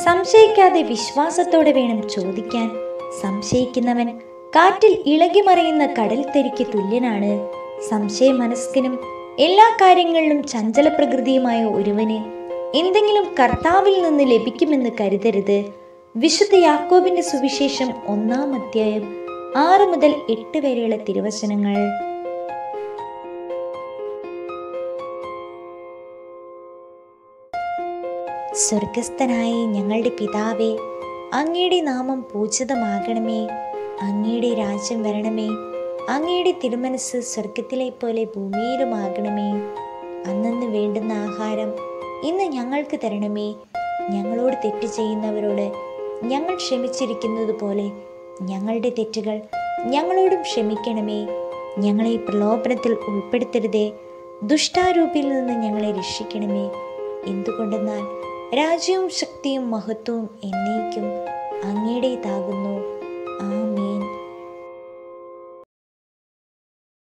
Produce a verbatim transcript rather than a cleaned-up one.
സംശയിക്കാതെ വിശ്വാസത്തോടെ വേണം ചോദിക്കാൻ. സംശയിക്കുന്നവൻ കാറ്റിൽ ഇളകിമറിയുന്ന കടൽ തെരിക്ക് തുല്യനാണ്. സംശയ മനസ്കനും എല്ലാ കാര്യങ്ങളിലും ചഞ്ചല പ്രകൃതിയുമായ ഒരുവന് എന്തെങ്കിലും കർത്താവിൽ നിന്ന് ലഭിക്കുമെന്ന് കരുതരുത്. വിശുദ്ധ യാക്കോബിന്റെ സുവിശേഷം ഒന്നാം അധ്യായം ആറ് മുതൽ എട്ട് വരെയുള്ള തിരുവചനങ്ങൾ. സ്വർഗസ്ഥനായ ഞങ്ങളുടെ പിതാവേ, അങ്ങയുടെ നാമം പൂജിതമാകണമേ. അങ്ങയുടെ രാജ്യം വരണമേ. അങ്ങയുടെ തിരുമനസ് സ്വർഗത്തിലെ പോലെ ഭൂമിയിലുമാകണമേ. അന്നന്ന് വേണ്ടുന്ന ആഹാരം ഇന്ന് ഞങ്ങൾക്ക് തരണമേ. ഞങ്ങളോട് തെറ്റ് ചെയ്യുന്നവരോട് ഞങ്ങൾ ക്ഷമിച്ചിരിക്കുന്നത് പോലെ ഞങ്ങളുടെ തെറ്റുകൾ ഞങ്ങളോടും ക്ഷമിക്കണമേ. ഞങ്ങളെ പ്രലോഭനത്തിൽ ഉൾപ്പെടുത്തരുതേ, ദുഷ്ടാരൂപിയിൽ നിന്ന് ഞങ്ങളെ രക്ഷിക്കണമേ. എന്തുകൊണ്ടെന്നാൽ രാജ്യവും ശക്തിയും മഹത്വവും എന്നേക്കും അങ്ങയുടേതാകുന്നു. ആമേൻ.